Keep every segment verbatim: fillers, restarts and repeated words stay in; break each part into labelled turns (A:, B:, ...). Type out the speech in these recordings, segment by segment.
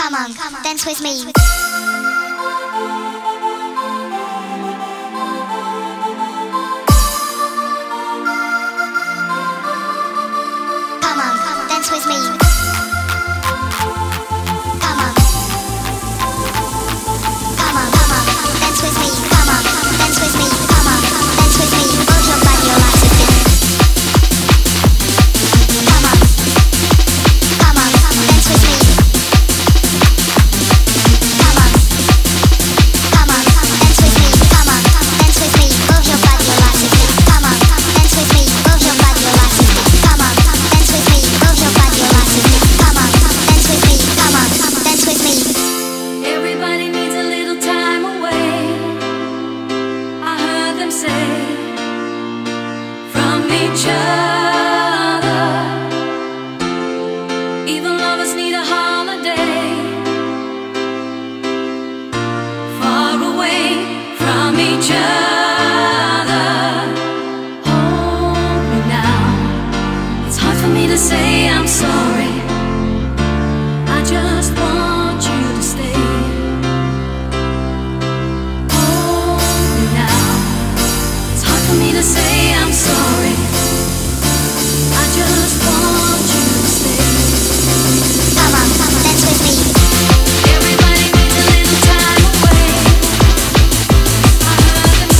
A: Come on, come on, dance with me. Come on, dance with me. Come on. Come on, come on, dance with me. Come on, dance with me. Come on, dance with me. Move your body, your life with me. Come on. Come on, dance with me. Come on. Come on, dance with me. Come on, dance with me. Move your body, your life with me. Come on, dance with me. Move your body, your life with me. Come on, dance with me. Move your body, your life with me. Come on, dance with me. Come on, dance with me.
B: Everybody needs a little time away, I heard them say, from each other. Even lovers need a holiday, far away from each other. Hold me now, it's hard for me to say I'm sorry, I just want you to stay. Hold me now, it's hard for me to say I'm sorry, I just want you to stay.
A: Come on, dance with me.
B: Everybody needs a little time away, I heard them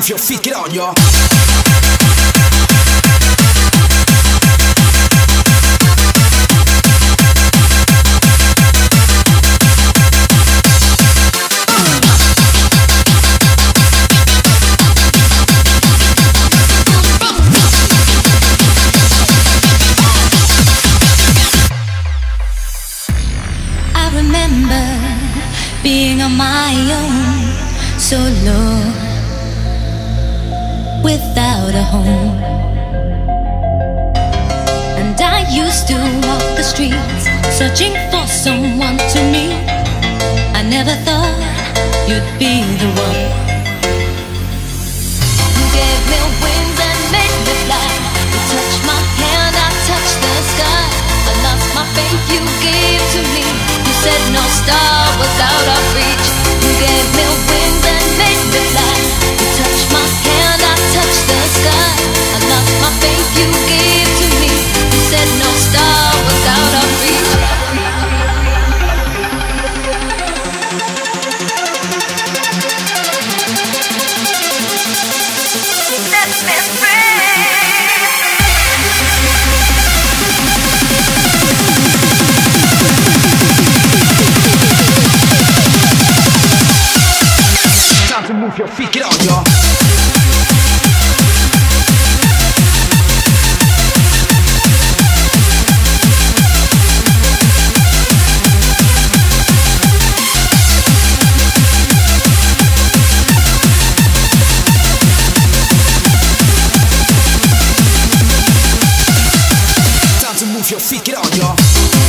C: move your feet, get on, y'all.
B: Being on my own, so low, without a home. And I used to walk the streets, searching for someone to meet. I never thought you'd be the one. You gave me wings and made me fly. You touched my hand, I touched the sky. I lost my faith, you gave to me. You said no star was out of reach. You gave me wings and made me fly. You touched my hand, I touched the sky. I lost my faith, you gave to me. You said no star was out of reach. Let me free.
C: To move your feet, get on, y'all. Time to move your feet, get on, y'all.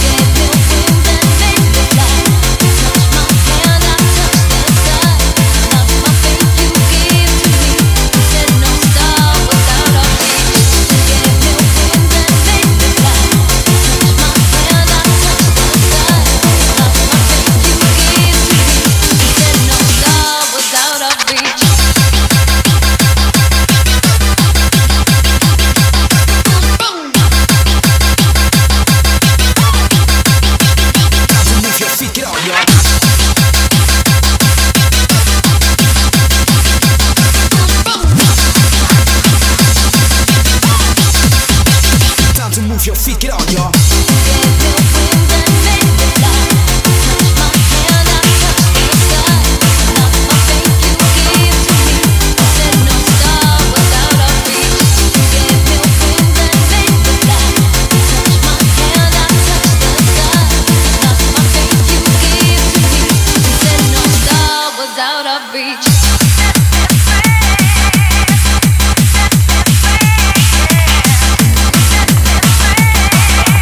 C: Move your feet, get on, y'all.
B: Reach.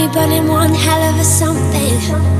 D: be burning one hell of a something.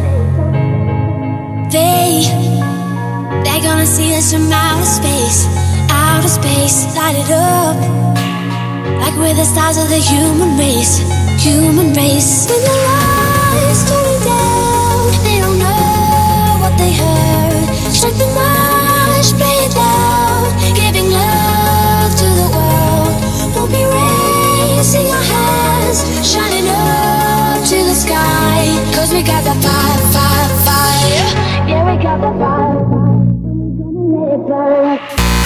D: They, they're gonna see us from outer space, outer space, light it up, like we're the stars of the human race, human race. When the lights turning down, they don't know what they heard. Strike the march, play it loud, giving love to the world. We'll be raising our hands, shining up to the sky, 'cause we got the fire, fire, fire. Yeah, we got the fire, fire. We're gonna let it burn.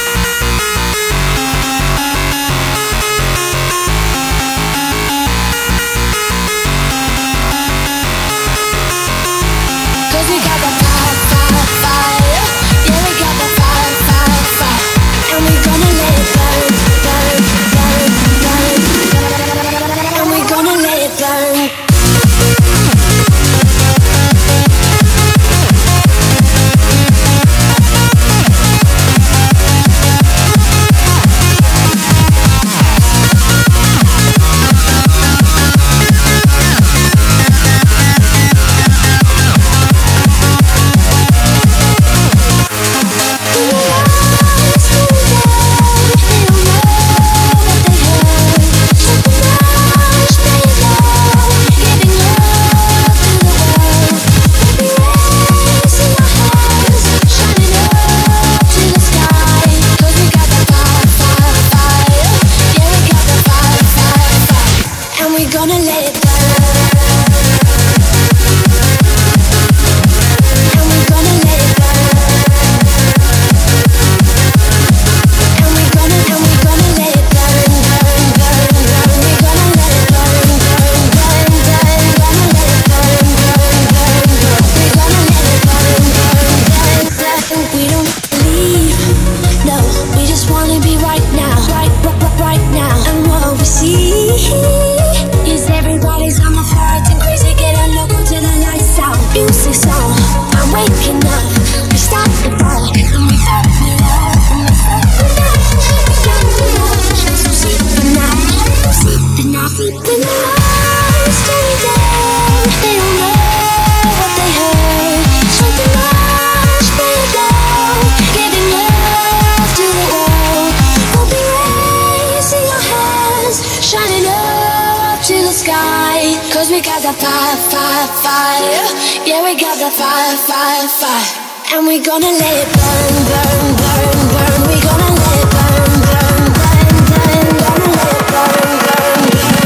D: And we're gonna let it burn, burn, burn, burn. We're gonna let it burn, burn, burn, burn. Gonna let it burn, burn,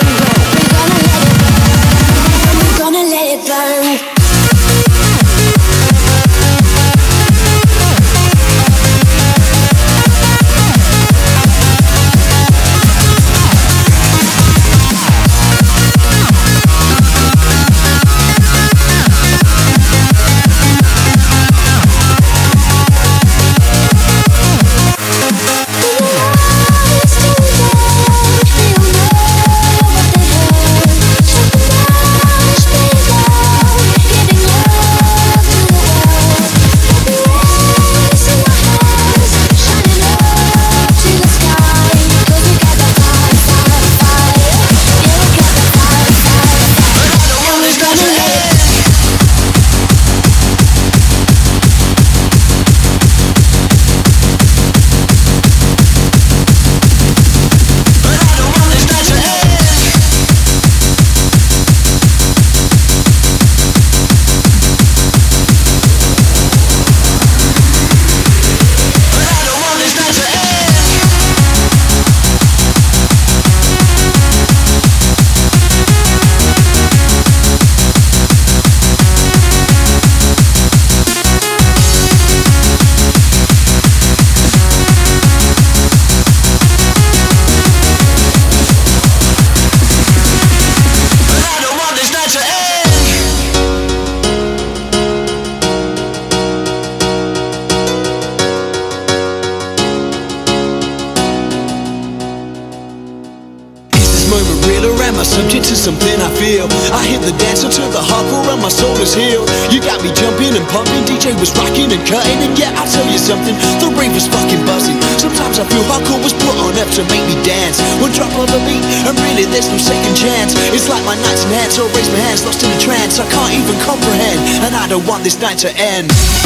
D: burn, burn. We're gonna let it burn. We're gonna let it burn. We'll
E: to something I feel. I hit the dancer to the hardcore and my soul is healed. You got me jumping and pumping, D J was rocking and cutting. And yeah, I'll tell you something, the rave was fucking buzzing. Sometimes I feel hardcore was put on F to make me dance. One drop of the beat and really there's no second chance. It's like my nights enhanced, so I raise my hands, lost in a trance. I can't even comprehend, and I don't want this night to end.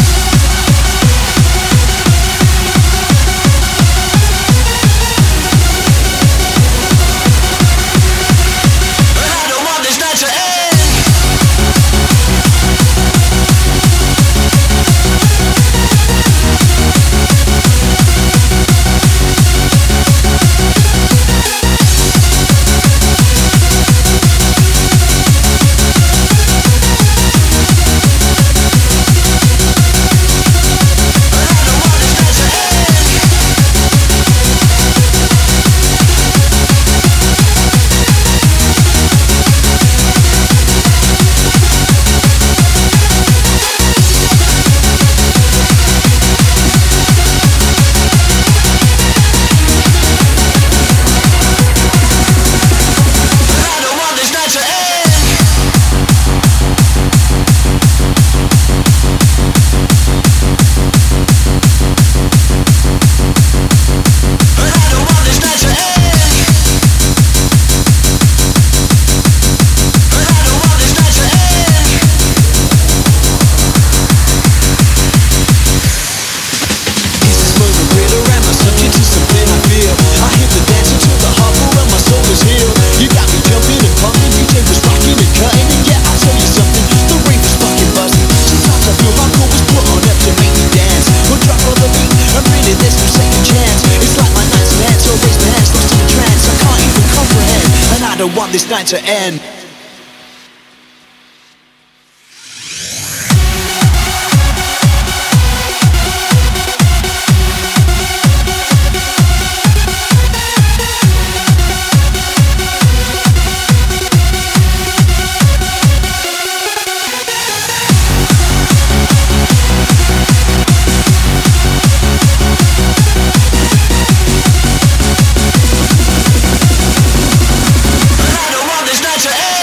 E: Want this night to end.
F: This night to end.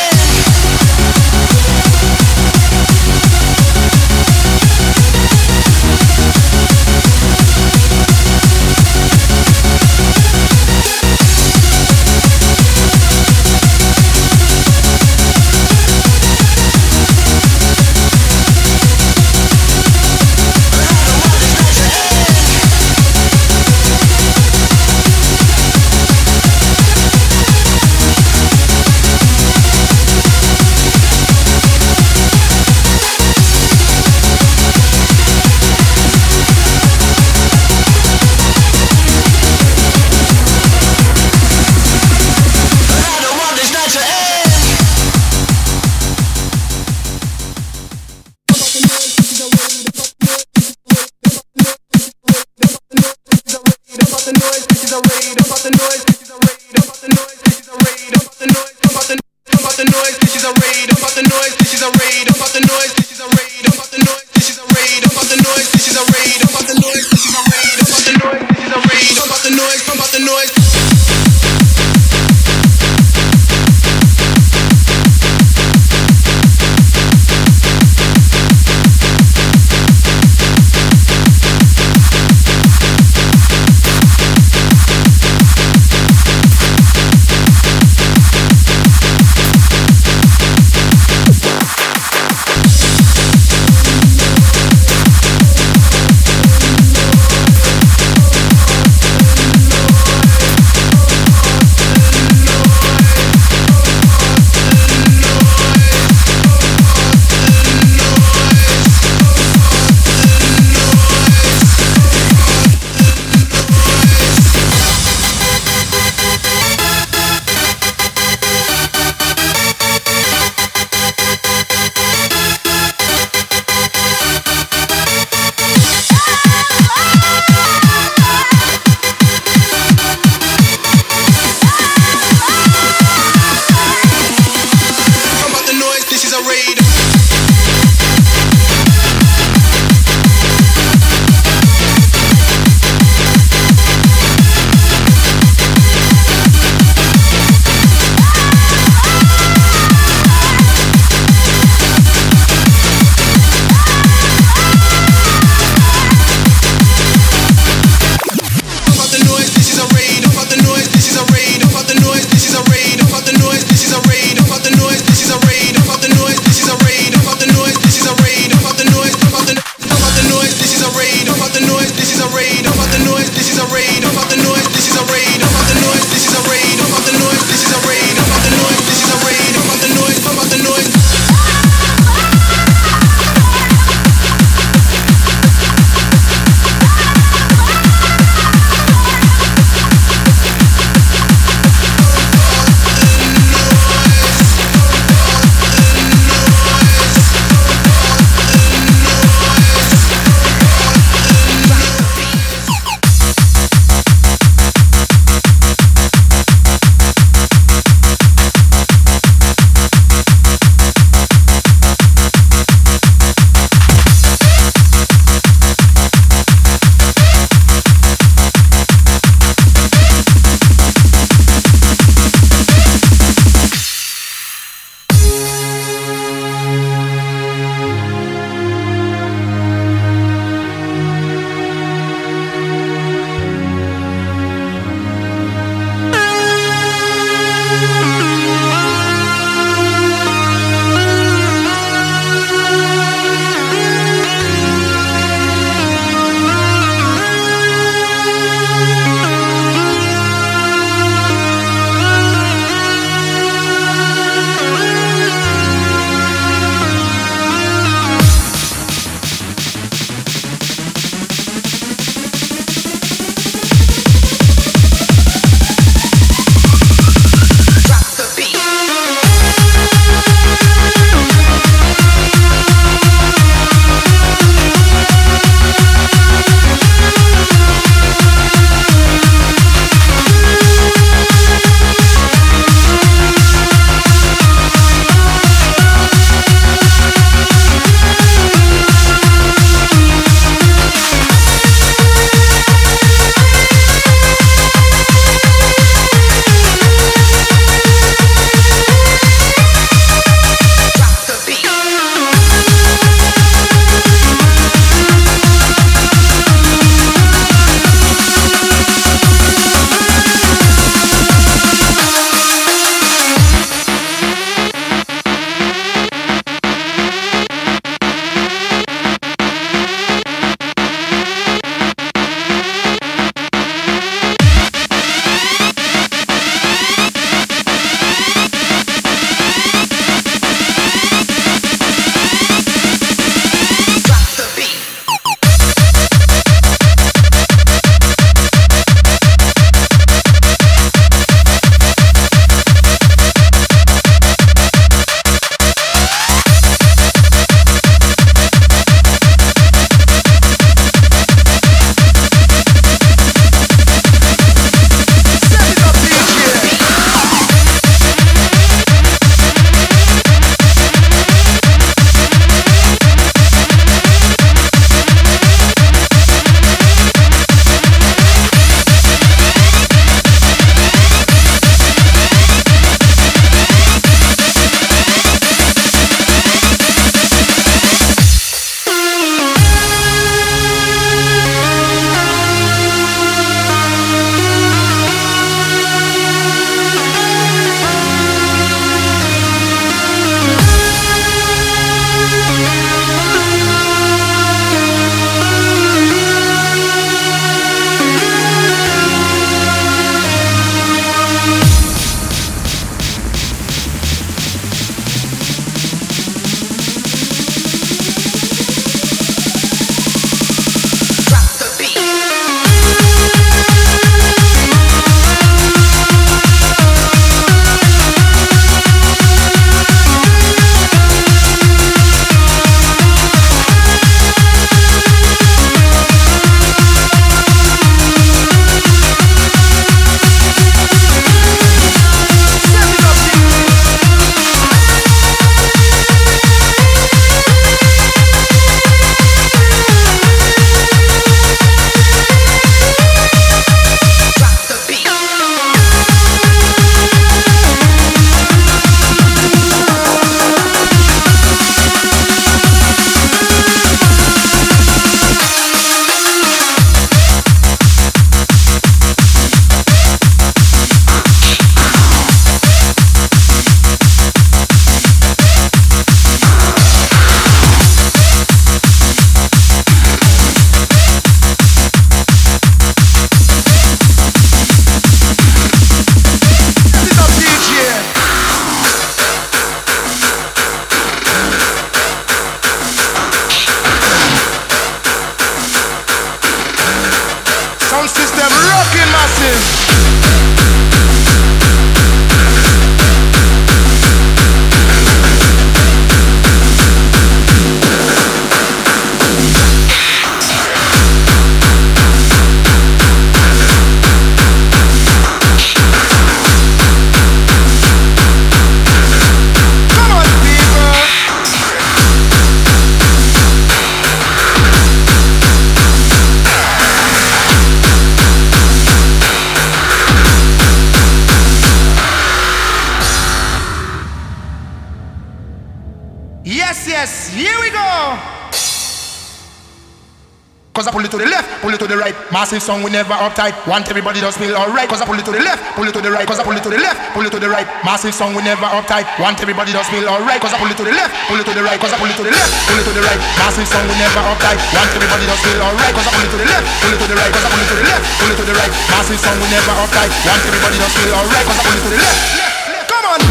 F: Cause I pull it to the left, pull it to the right. Massive song, we never uptight. Want everybody to feel alright. Cause I pull it to the left, pull it to the right. Cause I pull it to the left, pull it to the right. Massive song, we never uptight. Want everybody to feel alright. Cause I pull it to the left, pull it to the right. Cause I pull it to the left, pull it to the right. Massive song, we never uptight. Want everybody to feel alright. Cause I pull it to the left, pull it to the right. Cause I pull it to the left, pull it to the right. Massive song, we never uptight. Want everybody to feel alright. Cause I pull it to the left. Come on.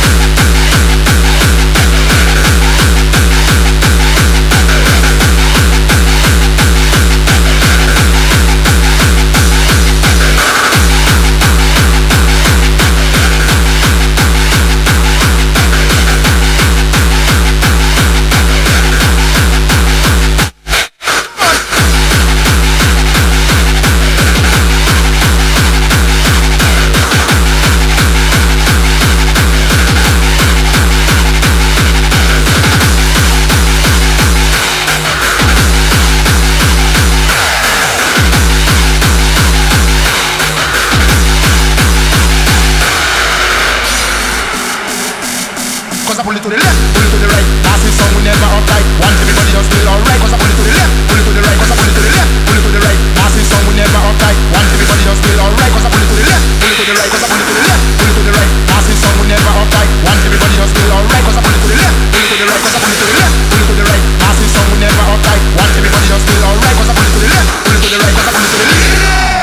F: Cause I pull it to the left, pull it to the right. Massive song, we never uptight. Want everybody to feel alright. Cause I pull it to the left, pull it to the right. Cause I pull it to the left, pull it to the right. Massive song, we never uptight. Want everybody to feel alright. Cause I pull it to the left, pull it to the right. Cause I pull it to the left, pull it to the right. Massive song, we never uptight. Want everybody to feel alright. Cause I pull it to the left, pull it to the right. Cause I pull it to the left, pull it to the right. Massive song, we never uptight. Want everybody to feel alright. Cause I pull it to the left, pull it to the right. Cause I pull it to the left.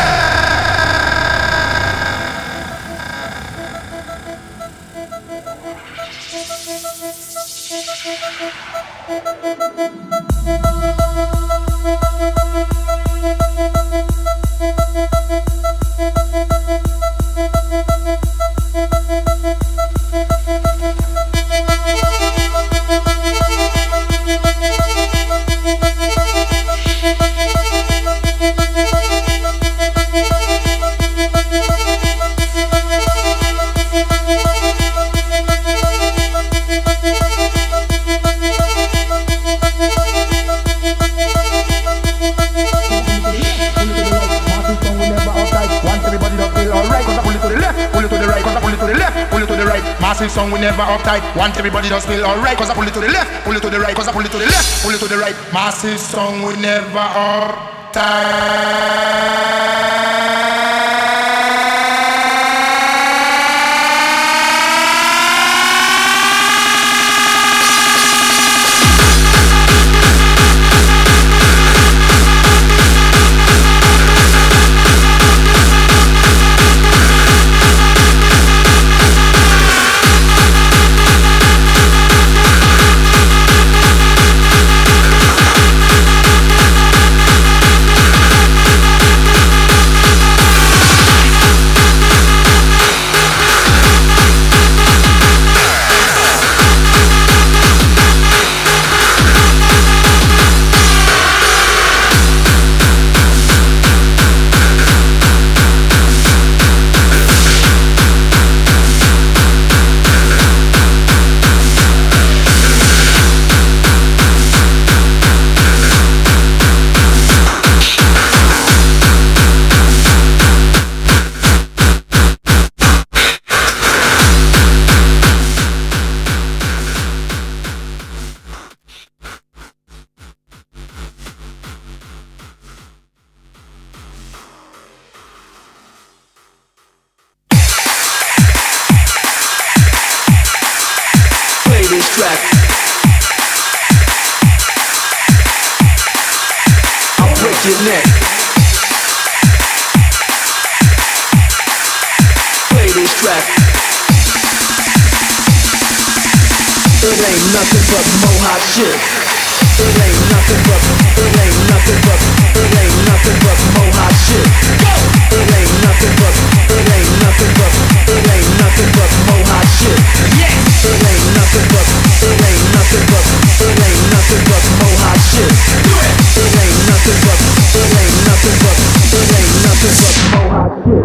F: Song we never uptight. Want everybody to feel alright. Cause I pull it to the left, pull it to the right. Cause I pull it to the left, pull it to the right. Massive song we never uptight.
G: Your neck. Play this track. It ain't nothing but mohawk shit. It ain't nothing but, it ain't nothing but, it ain't nothing but mohawk shit. It ain't nothing but, it ain't nothing but, it ain't nothing but mohawk shit. Yes. It ain't nothing but, it ain't nothing but, it ain't nothing but mohawk shit. Do it. It ain't nothing but, it ain't nothing but, it ain't nothing but mohawk shit.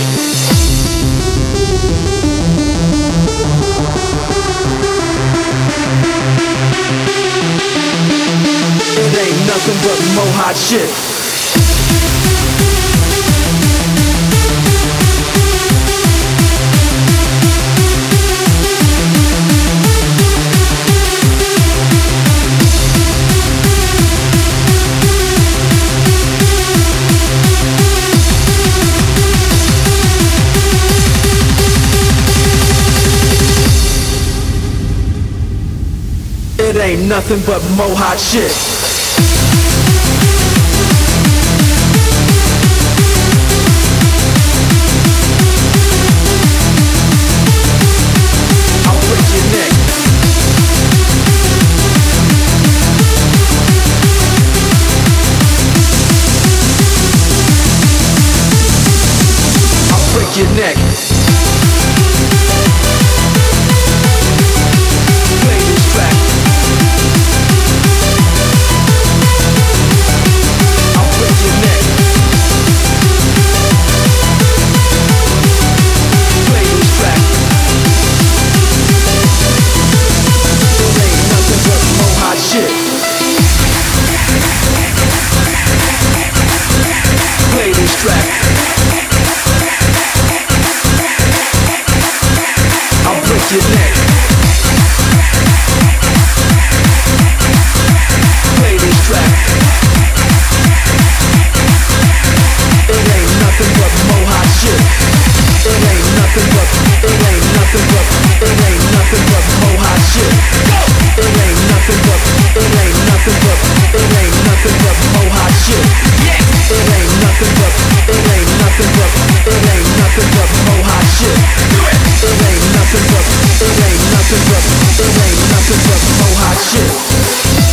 G: It ain't nothing but mo hot shit. It ain't nothing but mo hot shit. I'll break your neck. I'll break your neck. Play this track. I'll break your neck. Play this track. It ain't nothing but mo hot shit. Play this track. I'll break your neck. Play this track. It ain't nothing but mo hot shit. It ain't nothing but, it ain't nothing but, it ain't nothing but mo hot shit. It ain't nothing but, it ain't nothing but, it ain't nothing but mo hot shit. It ain't nothing but, it ain't nothing but, it ain't nothing but mo hot shit. It ain't nothing but, it ain't nothing but, it ain't nothing but mo hot shit.